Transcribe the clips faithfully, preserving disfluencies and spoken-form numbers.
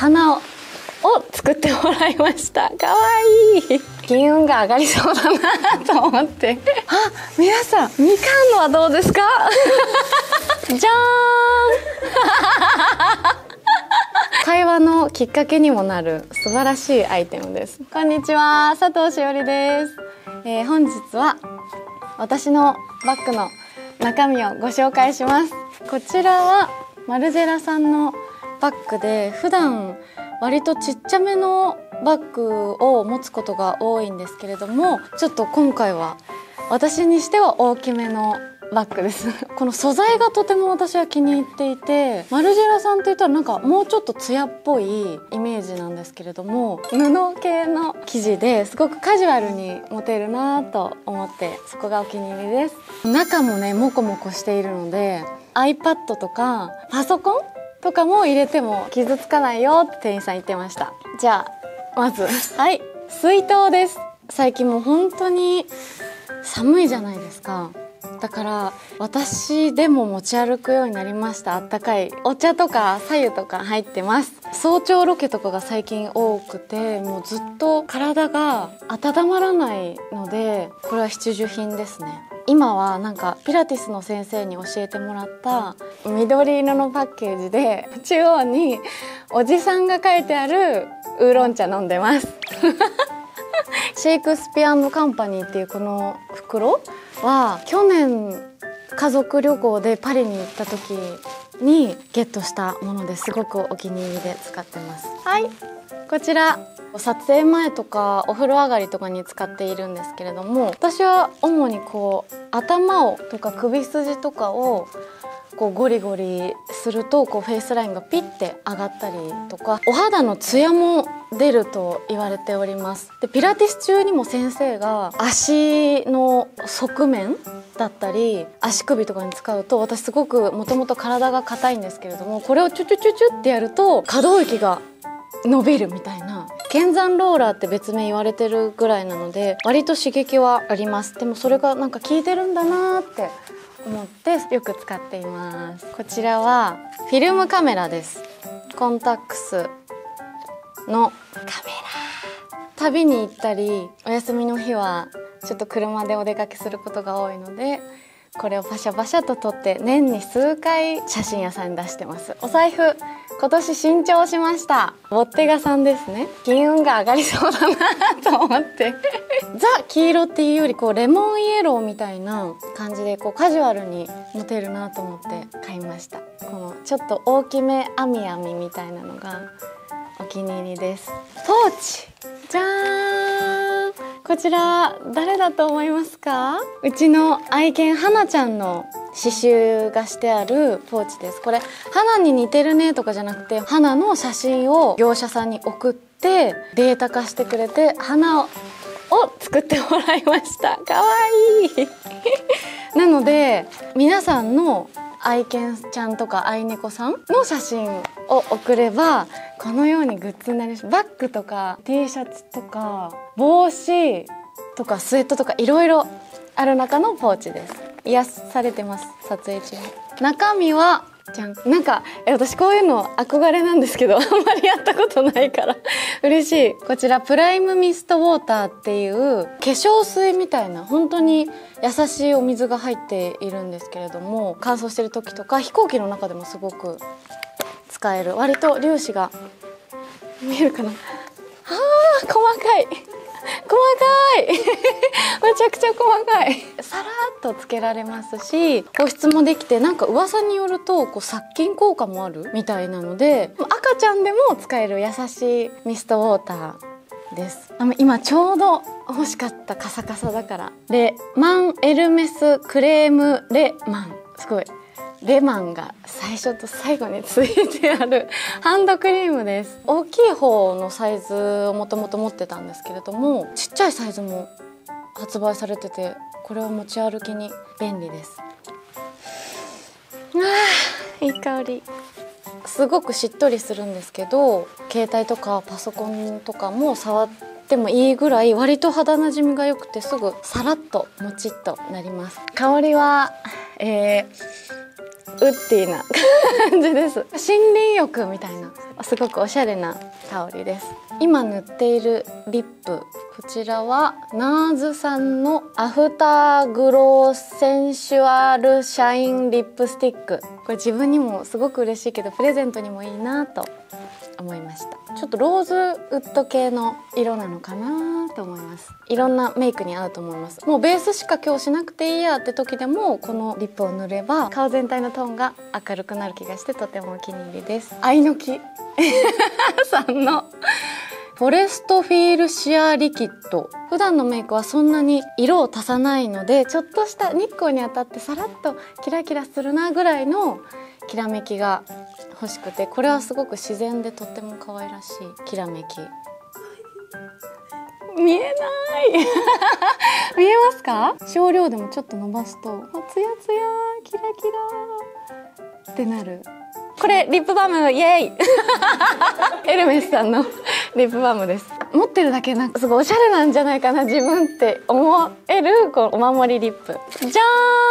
花を作ってもらいました。かわいい。金運が上がりそうだなと思って。あ、皆さんみかんのはどうですか？じゃーん。会話のきっかけにもなる素晴らしいアイテムです。こんにちは、佐藤しおりです。えー、本日は私のバッグの中身をご紹介します。こちらはマルジェラさんのバッグで、普段割とちっちゃめのバッグを持つことが多いんですけれども、ちょっと今回は私にしては大きめのバッグです。この素材がとても私は気に入っていて、マルジェラさんって言ったらなんかもうちょっとツヤっぽいイメージなんですけれども、布系の生地ですごくカジュアルに持てるなと思って、そこがお気に入りです。中もねモコモコしているので iPad とかパソコンとかも入れても傷つかないよって店員さん言ってました。じゃあまずはい、水筒です。最近もう本当に寒いじゃないですか。だから私でも持ち歩くようになりました。あったかいお茶とか白湯とか入ってます。早朝ロケとかが最近多くて、もうずっと体が温まらないので、これは必需品ですね。今はなんかピラティスの先生に教えてもらった緑色のパッケージで、中央におじさんが書いてあるウーロン茶飲んでます。シェイクスピア&カンパニーっていうこの袋は去年家族旅行でパリに行った時にゲットしたもので、すごくお気に入りで使ってます。はい、こちら撮影前とかお風呂上がりとかに使っているんですけれども、私は主にこう頭をとか首筋とかをこうゴリゴリするとこうフェイスラインがピッて上がったりとか、お肌のツヤも出ると言われております。でピラティス中にも先生が足の側面だったり足首とかに使うと、私すごくもともと体が硬いんですけれども、これをチュチュチュチュってやると可動域が伸びるみたいな、剣山ローラーって別名言われてるぐらいなので割と刺激はあります。でもそれがなんか効いてるんだなって思ってよく使っています。こちらはフィルムカメラです。コンタックスのカメラ。旅に行ったりお休みの日はちょっと車でお出かけすることが多いので、これをパシャパシャと撮って年に数回写真屋さんに出してます。お財布今年新調しました。ボッテガさんですね。金運が上がりそうだなと思ってザ黄色っていうよりこうレモンイエローみたいな感じでこうカジュアルに持てるなと思って買いました。このちょっと大きめ網網みたいなのがお気に入りです。ポーチじゃーん、こちら誰だと思いますか？うちの愛犬花ちゃんの刺繍がしてあるポーチです。これ花に似てるねとかじゃなくて、花の写真を業者さんに送ってデータ化してくれて花を作ってもらいました。かわいいなので皆さんの愛犬ちゃんとか愛猫さんの写真を送ればこのようにグッズになります。バッグとか T シャツとか帽子とかスウェットとかいろいろある中のポーチです。癒されてます、撮影中に。中身はじゃん、なんかえ私こういうの憧れなんですけどあんまりやったことないから嬉しい。こちらプライムミストウォーターっていう化粧水みたいな本当に優しいお水が入っているんですけれども、乾燥してる時とか飛行機の中でもすごく使える、割と粒子が見えるかな。あー細かい細かいめちゃくちゃ細かい。さらっとつけられますし保湿もできて、なんか噂によるとこう殺菌効果もあるみたいなので赤ちゃんでも使える優しいミストウォーターです。あ今ちょうど欲しかった、カサカサだから。レマンエルメスクレームレマン、すごいレマンが最初と最後についてあるハンドクリームです。大きい方のサイズをもともと持ってたんですけれども、ちっちゃいサイズも発売されてて、これは持ち歩きに便利です。あーいい香り。すごくしっとりするんですけど、携帯とかパソコンとかも触ってもいいぐらい割と肌なじみが良くて、すぐさらっともちっとなります。香りは、えーッディな感じです。森林浴みたいなすごくおしゃれな香りです。今塗っているリップ、こちらはナーズさんのアフターグローセンシュアルシャインリップスティック。これ自分にもすごく嬉しいけどプレゼントにもいいなと思いました。ちょっとローズウッド系の色なのかなと思います。いろんなメイクに合うと思います。もうベースしか今日しなくていいやって時でもこのリップを塗れば顔全体のトーンが明るくなる気がしてとてもお気に入りです。アイノキさんのフォレストフィールシアーリキッド。普段のメイクはそんなに色を足さないので、ちょっとした日光に当たってさらっとキラキラするなぐらいのきらめきが欲しくて、これはすごく自然でとっても可愛らしいきらめき。見えない見えますか？少量でもちょっと伸ばすとツヤツヤキラキラってなる。これリップバームイエーイエルメスさんのリップバームです。持ってるだけなんかすごいおしゃれなんじゃないかな自分って思えるこのお守りリップじゃーん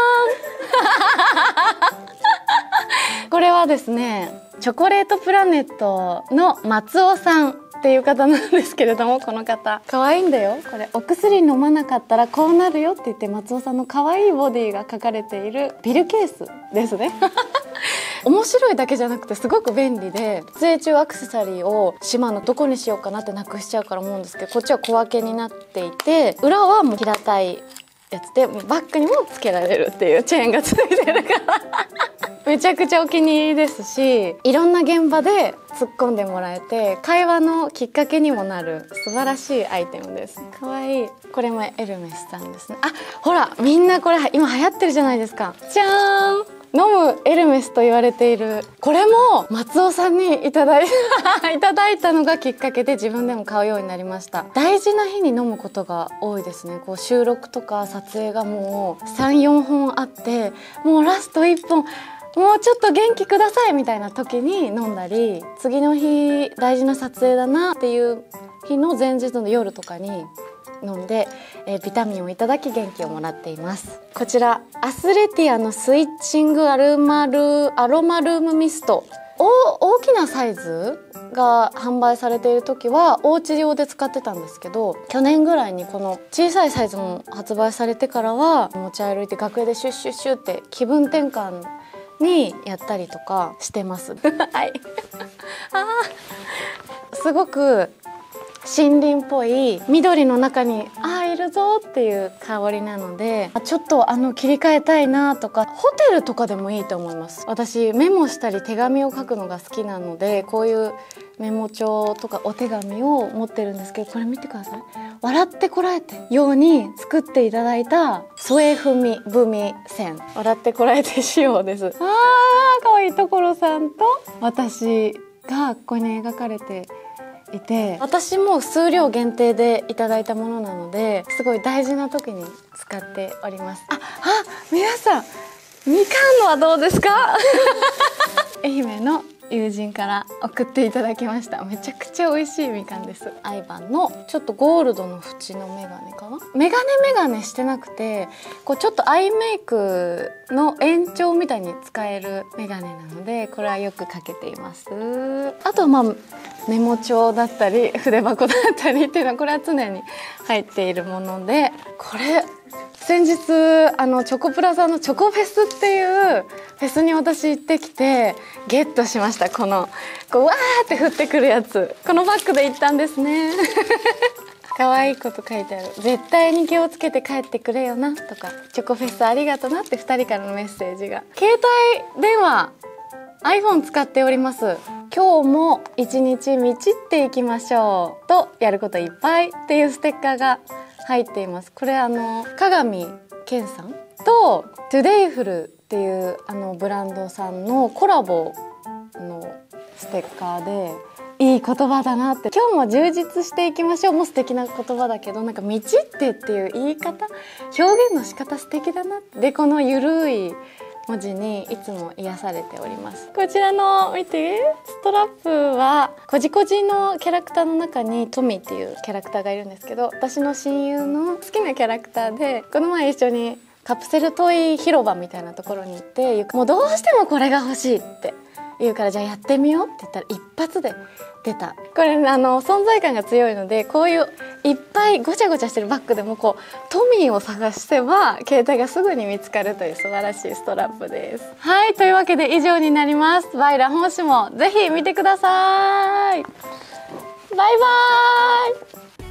これはですねチョコレートプラネットの松尾さんっていう方なんですけれども、この方可愛いんだよ。これお薬飲まなかったらこうなるよって言って松尾さんの可愛いボディが書かれているピルケースですね面白いだけじゃなくてすごく便利で、撮影中アクセサリーをしまうのどこにしようかなってなくしちゃうから思うんですけど、こっちは小分けになっていて裏はもう平たいやつでバッグにもつけられるっていうチェーンがついてるからめちゃくちゃお気に入りですし、いろんな現場で突っ込んでもらえて会話のきっかけにもなる素晴らしいアイテムです。かわいい。これもエルメスさんですね。あ、ほらみんなこれ今流行ってるじゃないですか。じゃーん、飲むエルメスと言われているこれも松尾さんにいただいたいただいたのがきっかけで自分でも買うようになりました。大事な日に飲むことが多いですね。こう収録とか撮影がもう さん,よん 本あってもうラストいっぽんもうちょっと元気くださいみたいな時に飲んだり、次の日大事な撮影だなっていう日の前日の夜とかに飲んで、えー、ビタミンをいただき元気をもらっています。こちらアスレティアのスイッチングアルマルアロマルームミスト、お大きなサイズが販売されている時はお家用で使ってたんですけど、去年ぐらいにこの小さいサイズも発売されてからは持ち歩いて楽屋でシュッシュッシュって気分転換にやったりとかしてますはいあすごく森林っぽい緑の中にあーいるぞっていう香りなので、ちょっとあの切り替えたいなとか、ホテルとかでもいいと思います。私メモしたり手紙を書くのが好きなので、こういうメモ帳とかお手紙を持ってるんですけど、これ見てください。笑ってこらえてように作っていただいた添え踏み文線、笑ってこらえて仕様です。あーかわいい。所さんと私がここに描かれていて、私も数量限定でいただいたものなのですごい大事な時に使っております。あ、あ、皆さんみかんのはどうですか愛媛の友人から送っていただきました。めちゃくちゃ美味しいみかんです。アイバンのちょっとゴールドの縁のメガネかな。メガネメガネしてなくて、こうちょっとアイメイクの延長みたいに使えるメガネなので、これはよくかけています。あとまあメモ帳だったり筆箱だったりっていうのはこれは常に入っているもので、これ先日あのチョコプラさんのチョコフェスっていうフェスに私行ってきてゲットしました。このこうわーって降ってくるやつ、このバッグで行ったんですね可愛いこと書いてある。絶対に気をつけて帰ってくれよなとか、チョコフェスありがとなってふたりからのメッセージが。携帯電話 アイフォン 使っております。今日も一日満ちっていきましょうとやることいっぱいっていうステッカーが入っています。これあの鏡健さんとトゥデイフルっていうあのブランドさんのコラボのステッカーで、いい言葉だなって。今日も充実していきましょうも素敵な言葉だけど、なんか満ちってっていう言い方、表現の仕方素敵だなって。でこのゆるい文字にいつも癒されております。こちらの見てストラップはこじこじのキャラクターの中にトミーっていうキャラクターがいるんですけど、私の親友の好きなキャラクターで、この前一緒にカプセルトイ広場みたいなところに行って、もうどうしてもこれが欲しいって言うから、じゃあやってみようって言ったら一発で出た。これ、ね、あの存在感が強いので、こういういっぱいごちゃごちゃしてるバッグでもこうトミーを探せば携帯がすぐに見つかるという素晴らしいストラップです。はい、というわけで以上になります。バイラ本誌もぜひ見てください。バイバーイ。